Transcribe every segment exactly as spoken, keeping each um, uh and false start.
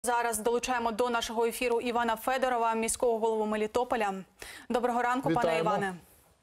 Зараз долучаємо до нашого ефіру Івана Федорова, міського голову Мелітополя. Доброго ранку, Вітаємо. пане Іване.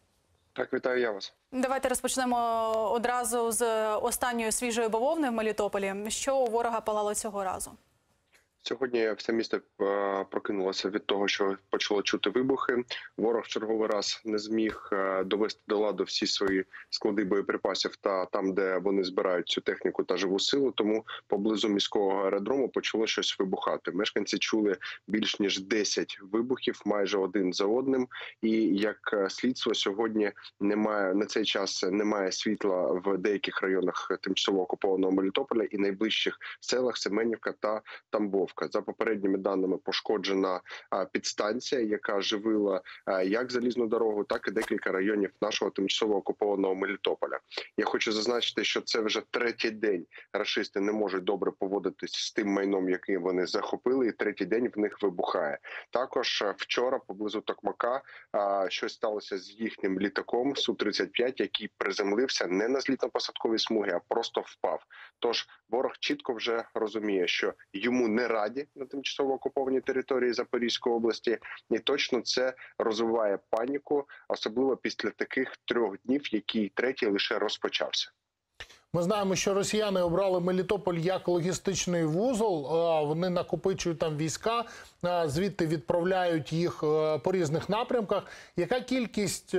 Так, вітаю я вас. Давайте розпочнемо одразу з останньої свіжої бавовни в Мелітополі. Що у ворога палало цього разу? Сьогодні все місто прокинулося від того, що почало чути вибухи. Ворог в черговий раз не зміг довести до ладу всі свої склади боєприпасів та там, де вони збирають цю техніку та живу силу. Тому поблизу міського аеродрому почало щось вибухати. Мешканці чули більш ніж десять вибухів, майже один за одним. І як слідство, сьогодні немає на цей час немає світла в деяких районах тимчасово окупованого Мелітополя і найближчих селах Семенівка та Тамбовка. За попередніми даними пошкоджена підстанція, яка живила як залізну дорогу, так і декілька районів нашого тимчасово окупованого Мелітополя. Я хочу зазначити, що це вже третій день рашисти не можуть добре поводитись з тим майном, який вони захопили, і третій день в них вибухає. Також вчора поблизу Токмака щось сталося з їхнім літаком Су тридцять п'ять, який приземлився не на злітно-посадковій смугі, а просто впав. Тож ворог чітко вже розуміє, що йому не раді на тимчасово окупованій території Запорізької області, і точно це розвиває паніку, особливо після таких трьох днів, який третій лише розпочався. Ми знаємо, що росіяни обрали Мелітополь як логістичний вузол, вони накопичують там війська, звідти відправляють їх по різних напрямках. Яка кількість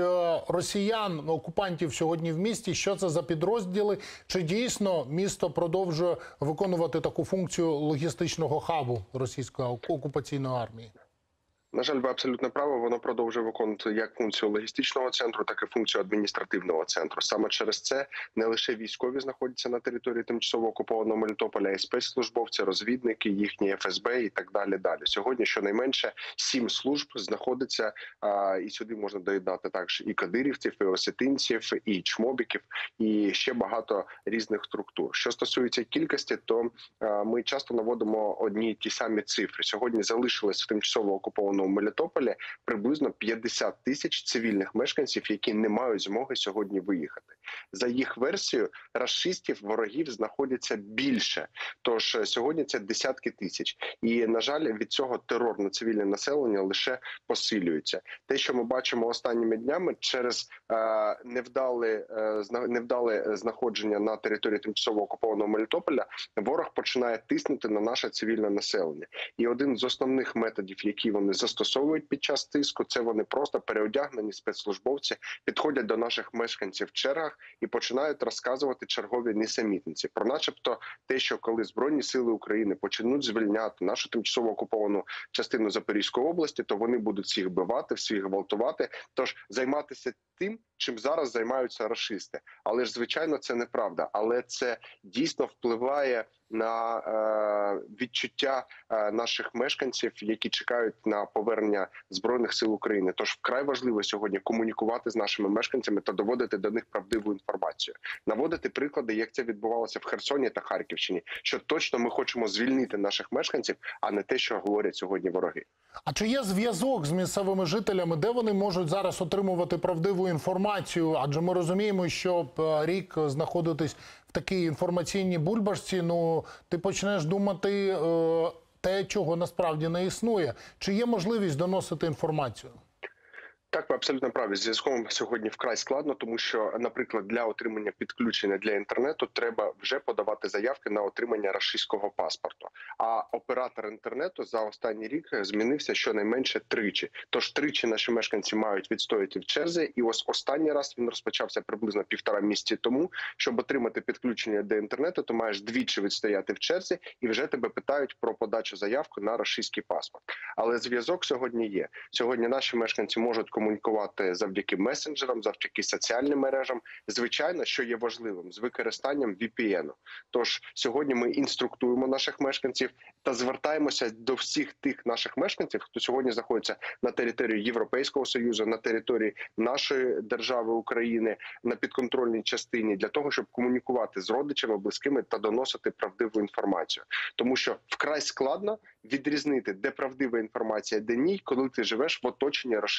росіян, окупантів сьогодні в місті, що це за підрозділи? Чи дійсно місто продовжує виконувати таку функцію логістичного хабу російської окупаційної армії? На жаль, ви абсолютно праві, воно продовжує виконувати як функцію логістичного центру, так і функцію адміністративного центру. Саме через це не лише військові знаходяться на території тимчасово окупованого Мелітополя, і спецслужбовці, розвідники, їхні Еф Ес Бе і так далі. Далі сьогодні щонайменше сім служб знаходиться, а, і сюди можна доєднати також і кадирівців, і осетинців, і чмобіків, і ще багато різних структур. Що стосується кількості, то а, ми часто наводимо одні й ті самі цифри. Сьогодні залишилось в тимчасово окупованому в Мелітополі приблизно п'ятдесят тисяч цивільних мешканців, які не мають змоги сьогодні виїхати. За їх версією, рашистів, ворогів знаходиться більше. Тож сьогодні це десятки тисяч. І, на жаль, від цього терор на цивільне населення лише посилюється. Те, що ми бачимо останніми днями, через е, невдале, е, невдале знаходження на території тимчасово окупованого Мелітополя, ворог починає тиснути на наше цивільне населення. І один з основних методів, які вони застосовують під час тиску, це вони просто переодягнені спецслужбовці, підходять до наших мешканців в чергах і починають розказувати чергові нісенітниці. Про начебто те, що коли Збройні сили України почнуть звільняти нашу тимчасово окуповану частину Запорізької області, то вони будуть всіх вбивати, всіх гвалтувати. Тож займатися тим, чим зараз займаються рашисти. Але ж, звичайно, це неправда. Але це дійсно впливає на е, відчуття е, наших мешканців, які чекають на повернення Збройних сил України. Тож вкрай важливо сьогодні комунікувати з нашими мешканцями та доводити до них правдиву інформацію. Наводити приклади, як це відбувалося в Херсоні та Харківщині, що точно ми хочемо звільнити наших мешканців, а не те, що говорять сьогодні вороги. А чи є зв'язок з місцевими жителями, де вони можуть зараз отримувати правдиву інформацію? Адже ми розуміємо, що рік знаходитись в такій інформаційній бульбашці, ну, ти почнеш думати е, те, чого насправді не існує. Чи є можливість доносити інформацію? Так, ви абсолютно праві. З зв'язком сьогодні вкрай складно, тому що, наприклад, для отримання підключення для інтернету треба вже подавати заявки на отримання рашистського паспорту. А оператор інтернету за останній рік змінився щонайменше тричі. Тож тричі наші мешканці мають відстояти в черзі. І ось останній раз він розпочався приблизно півтора місяці тому. Щоб отримати підключення до інтернету, то маєш двічі відстояти в черзі і вже тебе питають про подачу заявки на рашистський паспорт. Але зв'язок сьогодні є. Сьогодні наші мешканці можуть комунікувати завдяки месенджерам, завдяки соціальним мережам, звичайно, що є важливим, з використанням ві пі ен. Тож сьогодні ми інструктуємо наших мешканців та звертаємося до всіх тих наших мешканців, хто сьогодні знаходиться на території Європейського Союзу, на території нашої держави України, на підконтрольній частині, для того, щоб комунікувати з родичами, близькими та доносити правдиву інформацію. Тому що вкрай складно відрізнити, де правдива інформація, де ні, коли ти живеш в оточенні рашистської пропаганди.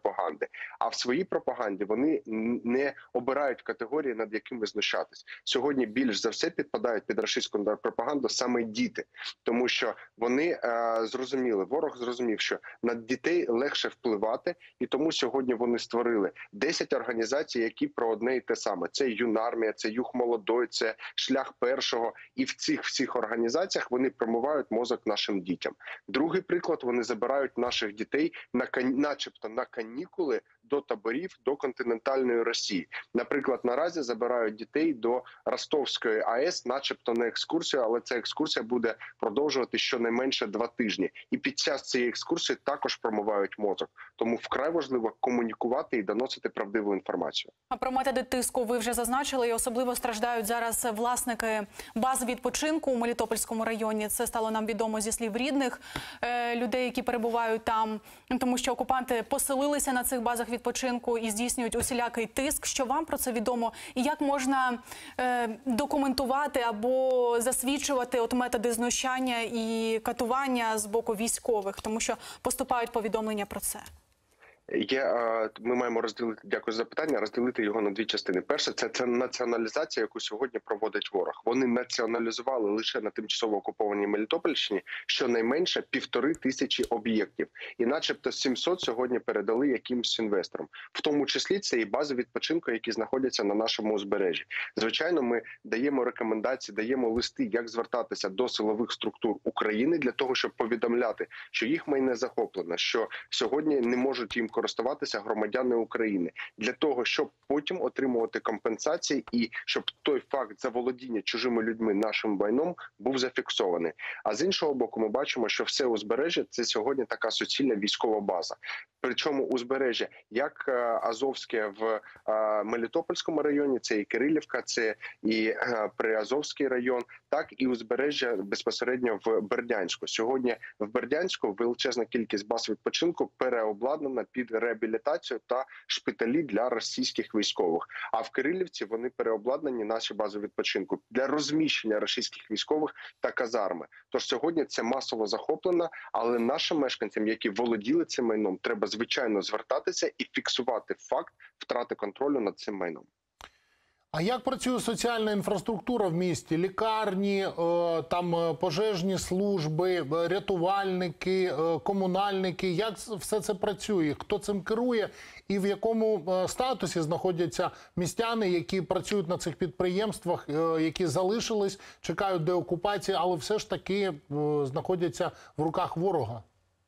пропаганди. А в своїй пропаганді вони не обирають категорії, над якими знущатись. Сьогодні більш за все підпадають під рашистську пропаганду саме діти, тому що вони е, зрозуміли, ворог зрозумів, що на дітей легше впливати, і тому сьогодні вони створили десять організацій, які про одне і те саме. Це Юнармія, це Юг Молодой, це Шлях Першого. І в цих всіх організаціях вони промивають мозок нашим дітям. Другий приклад, вони забирають наших дітей на начебто на канікули до таборів, до континентальної Росії. Наприклад, наразі забирають дітей до Ростовської АЕС, начебто на екскурсію, але ця екскурсія буде продовжувати щонайменше два тижні. І під час цієї екскурсії також промивають мозок. Тому вкрай важливо комунікувати і доносити правдиву інформацію. А про методи тиску ви вже зазначили, і особливо страждають зараз власники баз відпочинку у Мелітопольському районі. Це стало нам відомо зі слів рідних е, людей, які перебувають там, тому що окупанти поселилися на цих базах відпочинку і здійснюють усілякий тиск. Що вам про це відомо? І як можна е, документувати або засвідчувати от методи знущання і катування з боку військових? Тому що поступають повідомлення про це. Є, ми маємо розділити, дякую за запитання, розділити його на дві частини. Перше, це, це націоналізація, яку сьогодні проводить ворог. Вони націоналізували лише на тимчасово окупованій Мелітопольщині щонайменше півтори тисячі об'єктів. І начебто сімсот сьогодні передали якимсь інвесторам. В тому числі це і бази відпочинку, які знаходяться на нашому узбережжі. Звичайно, ми даємо рекомендації, даємо листи, як звертатися до силових структур України для того, щоб повідомляти, що їх майне захоплено, що сьогодні не можуть їм користуватися громадяни України, для того, щоб потім отримувати компенсації і щоб той факт заволодіння чужими людьми нашим майном був зафіксований. А з іншого боку, ми бачимо, що все узбережжя – це сьогодні така суцільна військова база. Причому узбережжя, як Азовське в Мелітопольському районі, це і Кирилівка, це і Приазовський район, так і узбережжя безпосередньо в Бердянську. Сьогодні в Бердянську величезна кількість баз відпочинку переобладнана під реабілітацію та шпиталі для російських військових. А в Кирилівці вони переобладнані, наші бази відпочинку, для розміщення російських військових та казарми. Тож сьогодні це масово захоплено, але нашим мешканцям, які володіли цим майном, треба звичайно звертатися і фіксувати факт втрати контролю над цим майном. А як працює соціальна інфраструктура в місті? Лікарні, там пожежні служби, рятувальники, комунальники? Як все це працює? Хто цим керує? І в якому статусі знаходяться містяни, які працюють на цих підприємствах, які залишились, чекають деокупації, але все ж таки знаходяться в руках ворога?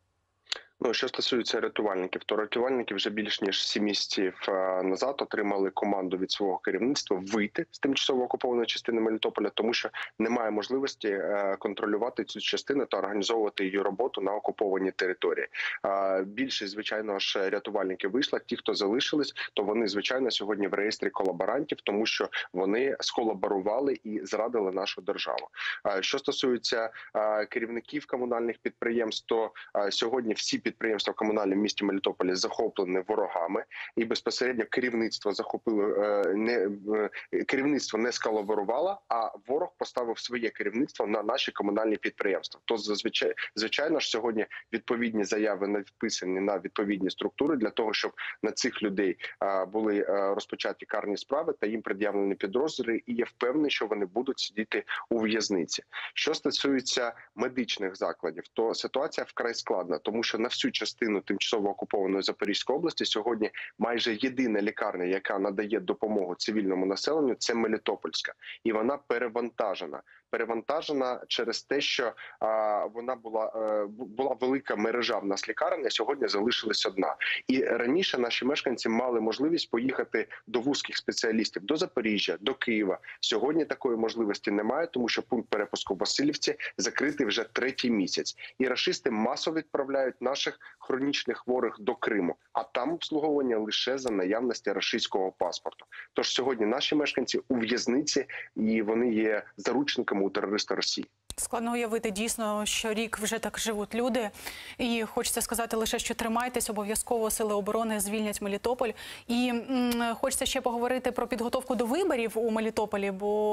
Ну, що стосується рятувальників, то рятувальники вже більш ніж сім місяців назад отримали команду від свого керівництва вийти з тимчасово окупованої частини Мелітополя, тому що немає можливості контролювати цю частину та організовувати її роботу на окупованій території. Більшість, звичайно ж, рятувальників вийшла. Ті, хто залишились, то вони, звичайно, сьогодні в реєстрі колаборантів, тому що вони сколаборували і зрадили нашу державу. Що стосується керівників комунальних підприємств, то сьогодні всі підприємства комунальні в місті Мелітополі захоплені ворогами, і безпосередньо керівництво захопило не керівництво не сколаборувало, а ворог поставив своє керівництво на наші комунальні підприємства. То зазвичай звичайно ж сьогодні відповідні заяви навписані на відповідні структури для того, щоб на цих людей були розпочаті карні справи та їм пред'явлені підозри. І я впевнений, що вони будуть сидіти у в'язниці. Що стосується медичних закладів, то ситуація вкрай складна, тому що на всю частину тимчасово окупованої Запорізької області сьогодні майже єдина лікарня, яка надає допомогу цивільному населенню, це Мелітопольська. І вона перевантажена. Перевантажена через те, що а, вона була а, була велика мережа в нас лікарень, а сьогодні залишилась одна. І раніше наші мешканці мали можливість поїхати до вузьких спеціалістів, до Запоріжжя, до Києва. Сьогодні такої можливості немає, тому що пункт перепуску в Василівці закритий вже третій місяць. І рашисти масово відправляють наших хронічних хворих до Криму, а там обслуговування лише за наявності рашистського паспорту. Тож сьогодні наші мешканці у в'язниці, і вони є заручниками у терориста Росії. Складно уявити дійсно, що рік вже так живуть люди. І хочеться сказати лише, що тримайтесь, обов'язково сили оборони звільнять Мелітополь. І м, хочеться ще поговорити про підготовку до виборів у Мелітополі,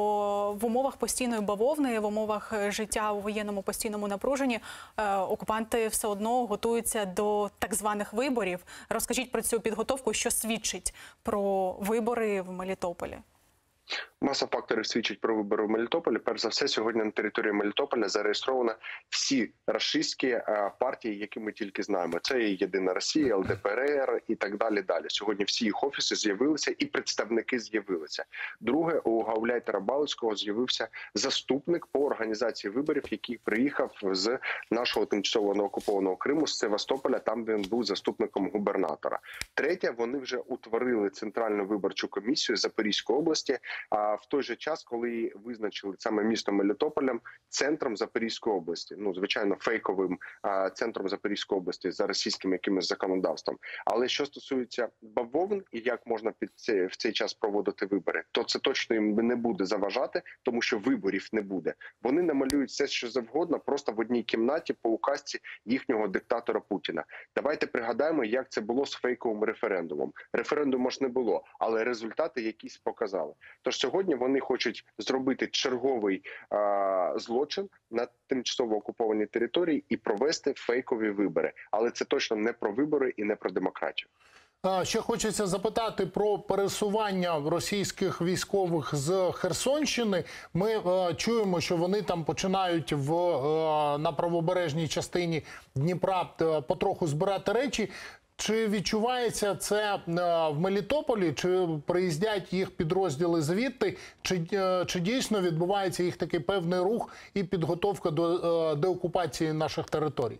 бо в умовах постійної бавовни, в умовах життя у воєнному постійному напруженні е, окупанти все одно готуються до так званих виборів. Розкажіть про цю підготовку, що свідчить про вибори в Мелітополі. Маса факторів свідчить про вибори в Мелітополі. Перш за все, сьогодні на території Мелітополя зареєстровано всі рашистські партії, які ми тільки знаємо. Це і Єдина Росія, Ел Де Пе Ер Ер і так далі. Далі сьогодні всі їх офіси з'явилися і представники з'явилися. Друге, у гауляйтера Балицького з'явився заступник по організації виборів, який приїхав з нашого тимчасово окупованого Криму, з Севастополя, там де він був заступником губернатора. Третє, вони вже утворили Центральну виборчу комісію Запорізької області. А в той же час, коли визначили саме місто Мелітополем центром Запорізької області, ну звичайно, фейковим а, центром Запорізької області за російським якимось законодавством. Але що стосується бавовн і як можна під цей, в цей час проводити вибори, то це точно їм не буде заважати, тому що виборів не буде. Вони намалюють все, що завгодно, просто в одній кімнаті по указці їхнього диктатора Путіна. Давайте пригадаємо, як це було з фейковим референдумом. Референдуму ж не було, але результати якісь показали. Тож сьогодні вони хочуть зробити черговий а, злочин на тимчасово окупованій території і провести фейкові вибори. Але це точно не про вибори і не про демократію. Ще хочеться запитати про пересування російських військових з Херсонщини. Ми е, чуємо, що вони там починають в, е, на правобережній частині Дніпра е, потроху збирати речі. Чи відчувається це е, в Мелітополі, чи приїздять їх підрозділи звідти, чи, е, чи дійсно відбувається їх такий певний рух і підготовка до е, деокупації наших територій?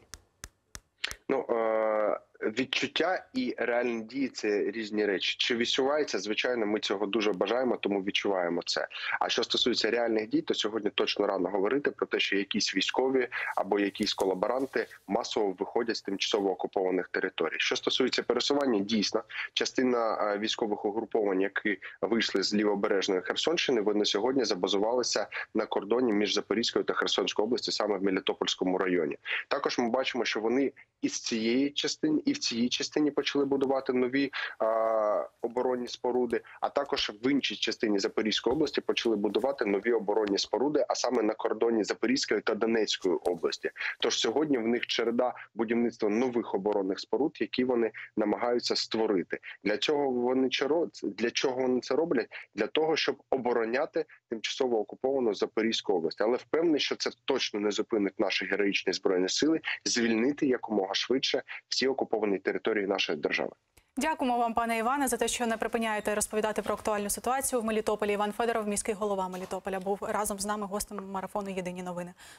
Ну, е відчуття і реальні дії – це різні речі. Чи відчувається? Звичайно, ми цього дуже бажаємо, тому відчуваємо це. А що стосується реальних дій, то сьогодні точно рано говорити про те, що якісь військові або якісь колаборанти масово виходять з тимчасово окупованих територій. Що стосується пересування, дійсно, частина військових угруповань, які вийшли з лівобережної Херсонщини, вони сьогодні забазувалися на кордоні між Запорізькою та Херсонською областю, саме в Мелітопольському районі. Також ми бачимо, що вони із цієї частини і в цій частині почали будувати нові а, оборонні споруди, а також в іншій частині Запорізької області почали будувати нові оборонні споруди, а саме на кордоні Запорізької та Донецької області. Тож сьогодні в них череда будівництва нових оборонних споруд, які вони намагаються створити. Для чого вони для чого вони це роблять? Для того, щоб обороняти тимчасово окуповану Запорізьку область. Але впевнений, що це точно не зупинить наші героїчні збройні сили звільнити якомога швидше всі окуповані території нашої держави. Дякуємо вам, пане Іване, за те, що не припиняєте розповідати про актуальну ситуацію в Мелітополі. Іван Федоров, міський голова Мелітополя, був разом з нами гостем марафону «Єдині новини».